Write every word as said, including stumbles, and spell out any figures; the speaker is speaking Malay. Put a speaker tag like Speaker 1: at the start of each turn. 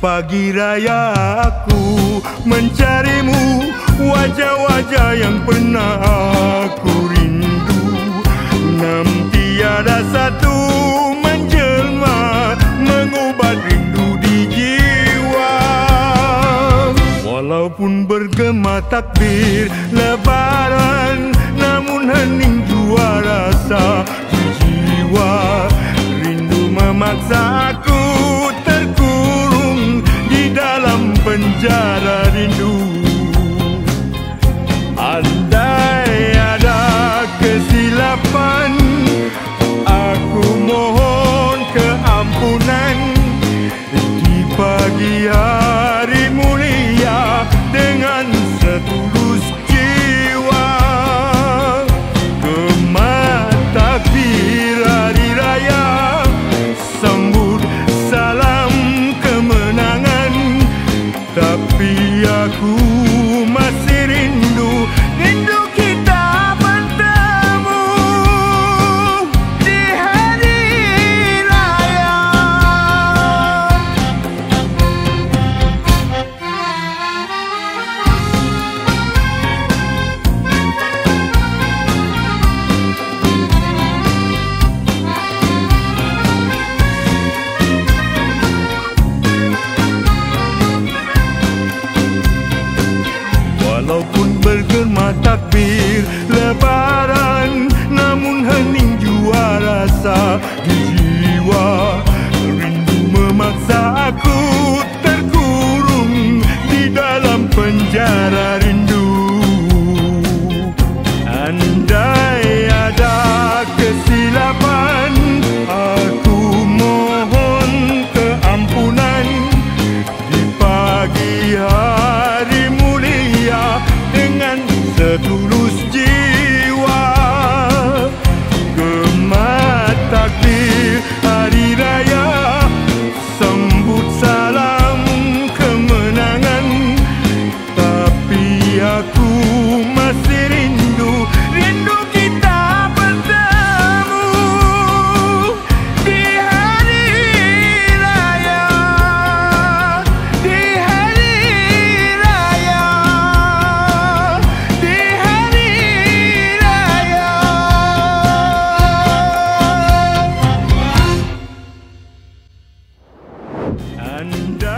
Speaker 1: pagi raya aku mencarimu, wajah-wajah yang pernah aku rindu. Namun tiada satu menjelma mengubat rindu di jiwa. Walaupun bergema takbir lebaran, namun hening jua rasa di jiwa. Rindu memaksa aku terkurung di dalam penjara rindu. Andai ada kesilapan, aku mohon keampunan. Di pagi hari mulia dengan setulus jiwa, gema takbir hari raya, sambut salam kemenangan. Tapi aku masih rindu, rindu kita bertemu di hari raya. Walaupun bergema takbir lebaran, namun hening jua rasa di jiwa. Rindu memaksa aku terkurung di dalam penjara rindu. Andai ada kesilapan, aku mohon keampunan. Di pagi hari mulia dengan setulus jiwa, gema takbir hari raya, sambut salam kemenangan. Tapi aku masih rindu, rindu kita bertemu di hari raya, di hari raya, di hari raya. Anda